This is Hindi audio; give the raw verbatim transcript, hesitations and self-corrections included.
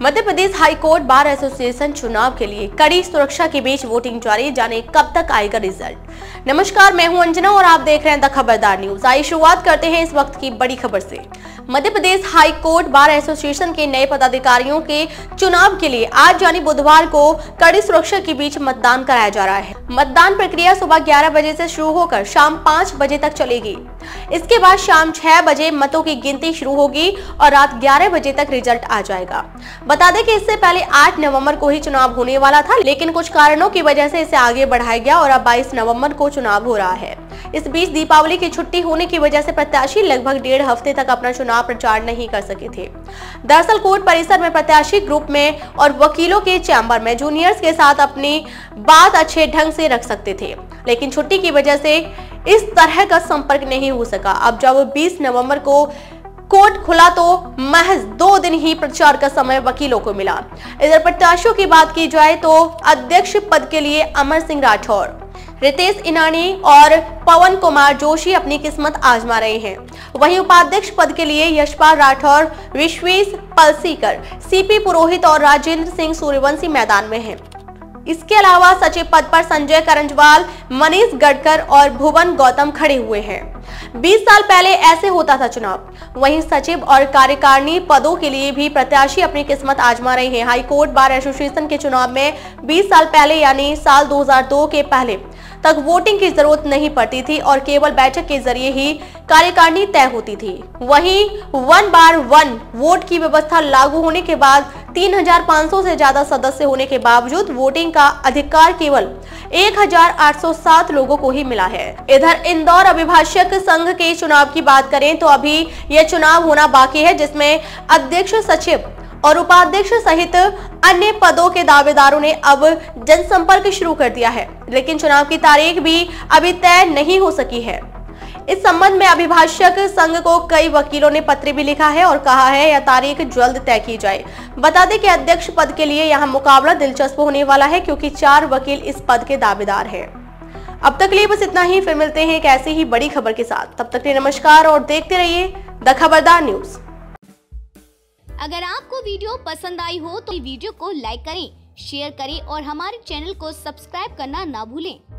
Madhya Pradesh high court bar association चुनाव के लिए कड़ी सुरक्षा के बीच वोटिंग जारी, जाने कब तक आएगा रिजल्ट। नमस्कार, मैं हूं अंजना और आप देख रहे हैं द खबरदार न्यूज। आइए शुरुआत करते हैं इस वक्त की बड़ी खबर से। Madhya Pradesh high court bar association के नए पदाधिकारियों के चुनाव के लिए आज यानी बुधवार को कड़ी सुरक्षा के बीच मतदान कराया जा रहा है। मतदान प्रक्रिया सुबह ग्यारह बजे से शुरू होकर शाम पाँच बजे तक चलेगी। इसके बाद शाम छह बजे मतों की गिनती शुरू होगी और रात ग्यारह बजे तक रिजल्ट आ जाएगा। बता दें कि इससे पहले आठ नवंबर को ही चुनाव होने वाला था, लेकिन कुछ कारणों की वजह से इसे आगे बढ़ाया गया और अब बाईस नवंबर को चुनाव हो रहा है। इस बीच दीपावली की छुट्टी होने की वजह से प्रत्याशी लगभग डेढ़ हफ्ते तक अपना चुनाव प्रचार नहीं कर सके थे। दरअसल कोर्ट परिसर में प्रत्याशी ग्रुप में और वकीलों के चैम्बर में जूनियर्स के साथ अपनी बात अच्छे ढंग से रख सकते थे, लेकिन छुट्टी की वजह से इस तरह का संपर्क नहीं हो सका। अब जब बीस नवंबर को कोर्ट खुला तो महज दो दिन ही प्रचार का समय वकीलों को मिला। इधर प्रत्याशियों की बात की जाए तो अध्यक्ष पद के लिए अमर सिंह राठौर, रितेश इनानी और पवन कुमार जोशी अपनी किस्मत आजमा रहे हैं। वहीं उपाध्यक्ष पद के लिए यशपाल राठौर, विश्वेश पलसीकर, सीपी पुरोहित और राजेंद्र सिंह सूर्यवंशी मैदान में हैं। इसके अलावा सचिव पद पर संजय करंजवाल, मनीष गडकर और भुवन गौतम खड़े हुए हैं। बीस साल पहले ऐसे होता था चुनाव। वहीं सचिव और कार्यकारिणी पदों के लिए भी प्रत्याशी अपनी किस्मत आजमा रहे हैं। हाईकोर्ट बार एसोसिएशन के चुनाव में बीस साल पहले यानी साल दो हज़ार दो के पहले तक वोटिंग की जरूरत नहीं पड़ती थी और केवल बैठक के जरिए ही कार्यकारिणी तय होती थी। वहीं वन बार वन वोट की व्यवस्था लागू होने के बाद तीन हज़ार पाँच सौ से ज्यादा सदस्य होने के बावजूद वोटिंग का अधिकार केवल एक हज़ार आठ सौ सात लोगों को ही मिला है। इधर इंदौर अभिभाषक संघ के चुनाव की बात करें तो अभी यह चुनाव होना बाकी है, जिसमें अध्यक्ष, सचिव और उपाध्यक्ष सहित अन्य पदों के दावेदारों ने अब जनसंपर्क शुरू कर दिया है, लेकिन चुनाव की तारीख भी अभी तय नहीं हो सकी है। इस संबंध में अभिभाषक संघ को कई वकीलों ने पत्र भी लिखा है और कहा है यह तारीख जल्द तय की जाए। बता दें कि अध्यक्ष पद के लिए यहां मुकाबला दिलचस्प होने वाला है, क्योंकि चार वकील इस पद के दावेदार हैं। अब तक के लिए बस इतना ही, फिर मिलते हैं एक ऐसी ही बड़ी खबर के साथ। तब तक के लिए नमस्कार और देखते रहिए द खबरदार न्यूज। अगर आपको वीडियो पसंद आई हो तो वीडियो को लाइक करें, शेयर करें और हमारे चैनल को सब्सक्राइब करना ना भूलें।